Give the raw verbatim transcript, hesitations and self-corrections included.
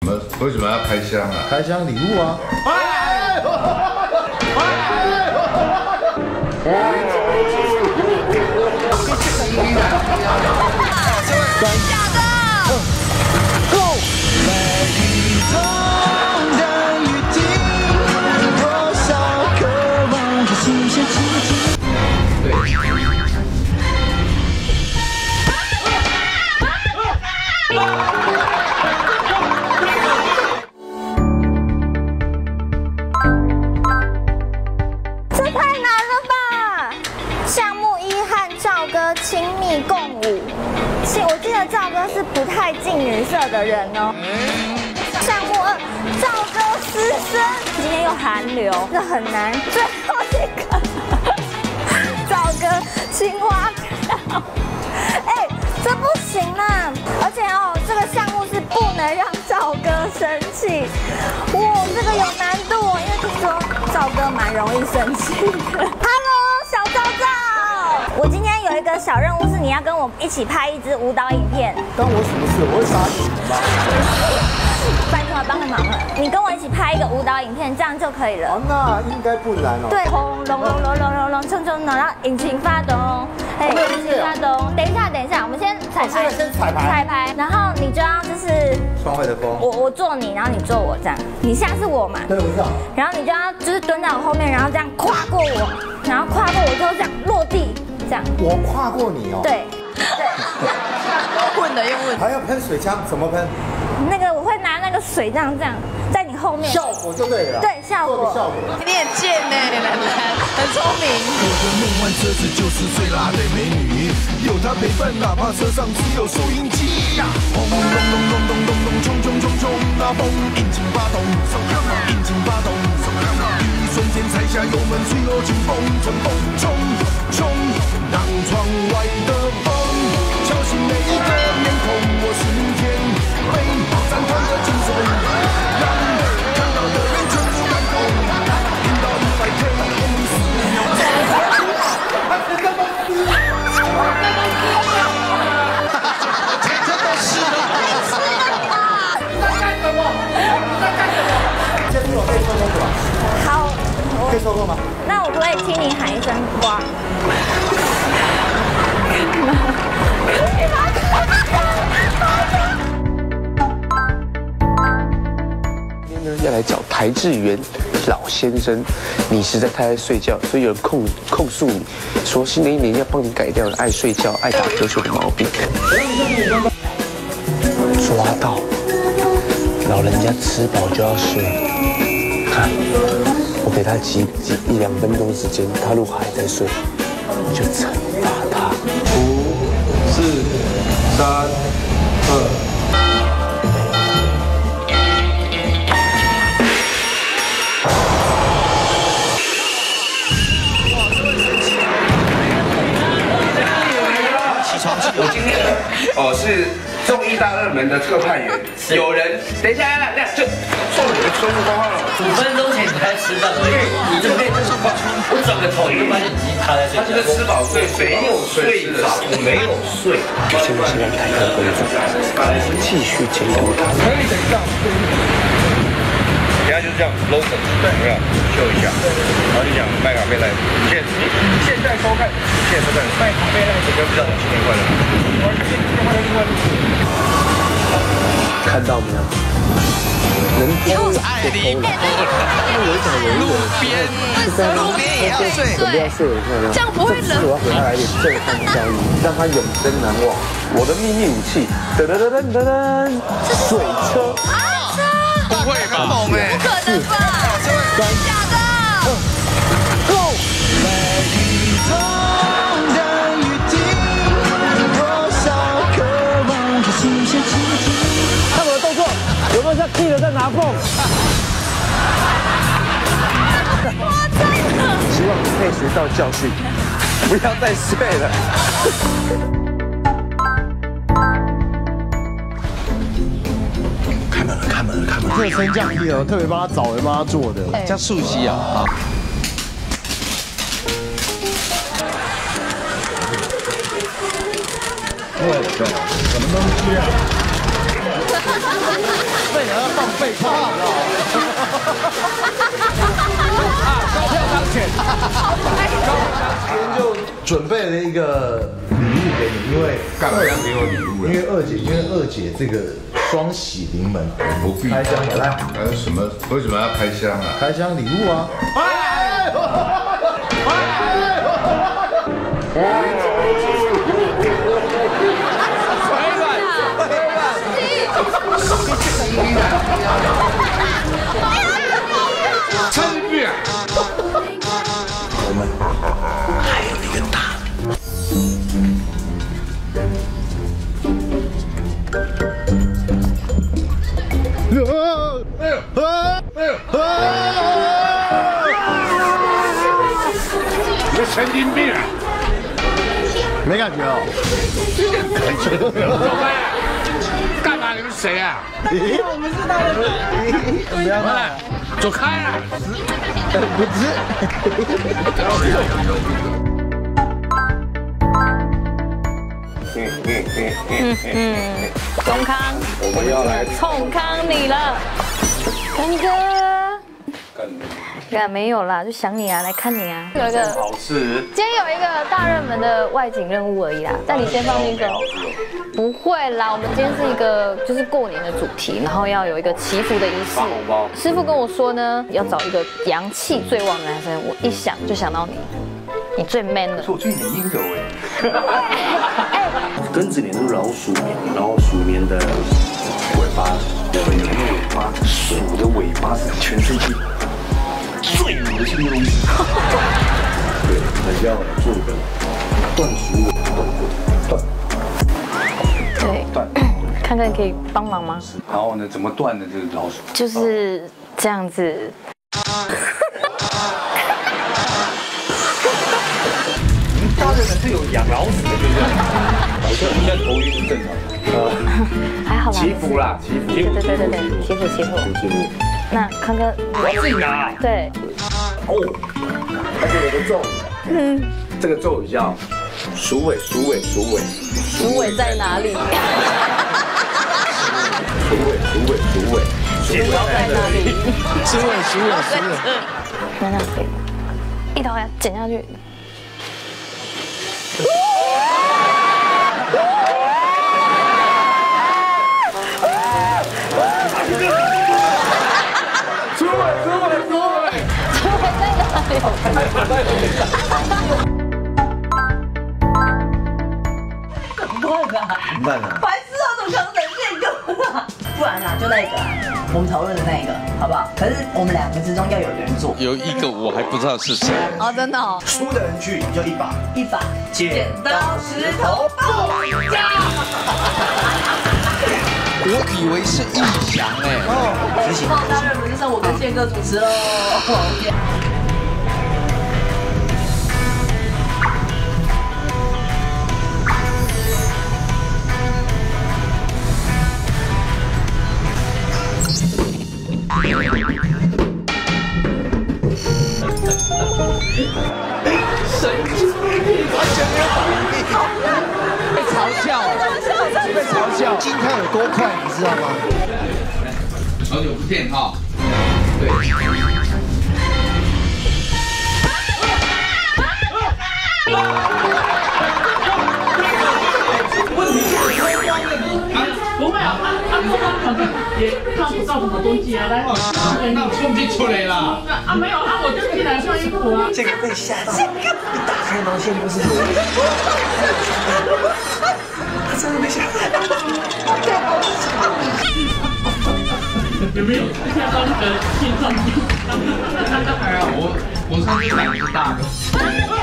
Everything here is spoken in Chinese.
我们为什么要开箱啊？ 开箱礼物啊！哎！ 假的 ，Go！ 这太难了吧！项目一和赵哥亲密共舞，其我记得赵哥是不太近女色的人哦。项目二，赵哥私生，今天又寒流，这很难。最后一个，赵哥青蛙跳，哎，这不行啦！而且哦，这个项目是不能让赵哥生气，哇，这个有难度哦，因为听说赵哥蛮容易生气的。Hello， 小赵赵，我今天有一个小任务是你要跟我一起拍一支舞蹈影片。 关我什么事？我会杀你吗？ 拜托，帮个忙了，你跟我一起拍一个舞蹈影片，这样就可以了。 哦，那应该不难哦。 对，轰隆隆隆隆隆隆，冲冲隆，然后引擎发动，哎，引擎发动。等一下，等一下，我们先彩排， 先彩排， 彩排，然后你就要就是双汇的风， 我我坐你，然后你坐我这样，你现在是我嘛？ 对，我知道。 然后你就要就是蹲在我后面，然后这样跨过我，然后跨过我之后这样落地，这样。 我跨过你哦。 对。 问的又问， 还要喷水枪，怎么喷？ 那个我会拿那个水这样这样在你后面， 效果就对了。 对，效果。 效果。 你很贱呢，兰兰，很聪明。 我的梦幻车子就是最辣的美女，有她陪伴，哪怕车上只有收音机呀。轰隆隆隆隆隆隆，冲冲冲冲，那风引擎发动，引擎发动，一瞬间踩下油门，吹落劲风，乘风冲冲，让窗外的风敲醒每一个面孔。我是天飞，绽放的精神，让看到的人全部感动，听到一百 K 红丝秒钟。这都是的， 你在干什么？你在干什么？这次我可以收工是吧？ 好， 可以收工吗？ 那我可不可以听你喊一声哇？ 今天呢要来找台志源老先生，你实在太爱睡觉，所以有人控控诉你说新的一年要帮你改掉爱睡觉、爱打瞌睡的毛病。抓到，老人家吃饱就要睡。看，我给他几几一两分钟时间，他如果还在睡，我就惩罚他。 五、四、三、二。 我今天呢，哦是综艺大热门的特派员，有人等一下，来来，就送你的生日光号了。 五分钟前你才吃饭，对，你就可以吃饱。我转个头，你就发现你他在睡觉。 他这个吃饱睡没有睡着，没有睡。 现在是让台上公主继续监督他。 可以等一下。等下就是这样 logo， 对，有没有秀一下？然后就讲麦卡贝莱，现现在收看，现在收看麦卡贝莱，我就不知道新年快乐， 看到没有？能偷就偷了。因为有一种人路边， 路边也要睡， 准备要睡了，看到没有？ 这样不会冷。 我要给他来点震撼教育，让他永生难忘。我的秘密武器，噔噔噔噔噔噔，水车。 不会很猛哎，不可能吧？假的。 Go！ 看我的动作，有没有像 Kid 在拿泵？希望你可以学到教训，不要再睡了。 开门了，开门了，开门了！ 特升降 Kid 哦，特别帮他找人帮他做的， 叫素汐啊啊！ 对，什么东西啊？ 废人要放废话，你知道吗？啊，高票当选。 今天就准备了一个礼物给你，因为干嘛要给我礼物因为二姐，因为二姐这个双喜临门， 不必开箱的来， 还有什么？为什么要开箱啊？ 开箱礼物啊！哎！ 真变！ 我们还有一个大的。 哎呦！哎呦！你个神经病啊！ 没感觉哦。 走开！干嘛？你们谁啊？ 我们是大人。不要闹， 走开啊！ 不是。 嗯嗯，中康， 我们要来冲康你了，干你哥。干没有啦，就想你啊，来看你啊。有一个好事。 今天有一个大热门的外景任务而已啦，但你先放进去。不会啦，我们今天是一个就是过年的主题，然后要有一个祈福的仪式。 发红包。 师傅跟我说呢，要找一个阳气最旺的男生，我一想就想到你，你最 man 的。 是我最年阴柔哎。 庚子年是老鼠年，然后鼠年的尾巴，有个牛的尾巴，鼠的尾巴是全世界最恶心的东西。对，还要做个断鼠尾断对，看看可以帮忙吗？ 然后呢，怎么断的这个老鼠？ 就是这样子。 大人是有养老鼠的，对不对？我说你现在头晕是正常的。 还好啦。 祈福啦，祈福。 对对对对对，祈福祈福祈福。那康哥， 我自己拿。 对。 哦，它这有个咒语，嗯，这个咒语叫鼠尾鼠尾鼠尾， 鼠尾在哪里？ 鼠尾鼠尾鼠尾， 鼠尾在哪里？ 鼠尾鼠尾鼠尾， 那那一刀要剪下去。 出来，出来，出来！ 鼠尾在哪里？ 怎么办啊？ 怎么办啊？ 白痴啊，怎么可能等这个啊？不然啊，就那个我们讨论的那个，好不好？可是我们两个之中要有人做。 有一个我还不知道是谁。 哦，真的哦。 输的人去就一把一把剪刀石头布。 我以为是易翔哎。 哦，执行。大热门就剩我跟宪哥主持喽。 神经病，完全没有反应，被嘲笑，被嘲笑。 金看有多快，你知道吗？ 好久不见哈。对。 问题是不会啊，他他不光可能也看不到什么东西啊，来， 那冲进出来了。 啊没有啊，我就进来穿衣服啊。 这个被吓到，一打开毛线就是他真的被吓到。 有没有看到那个心脏病？ 哎呀，我我上次胆子大的。